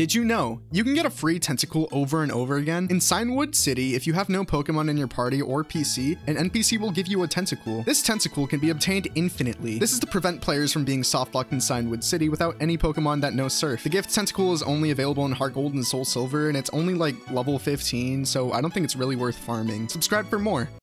Did you know you can get a free Tentacool over and over again? In Signwood City, if you have no Pokemon in your party or PC, an NPC will give you a Tentacool. This Tentacool can be obtained infinitely. This is to prevent players from being softlocked in Signwood City without any Pokemon that know Surf. The gift Tentacool is only available in HeartGold and SoulSilver, and it's only like level 15, so I don't think it's really worth farming. Subscribe for more.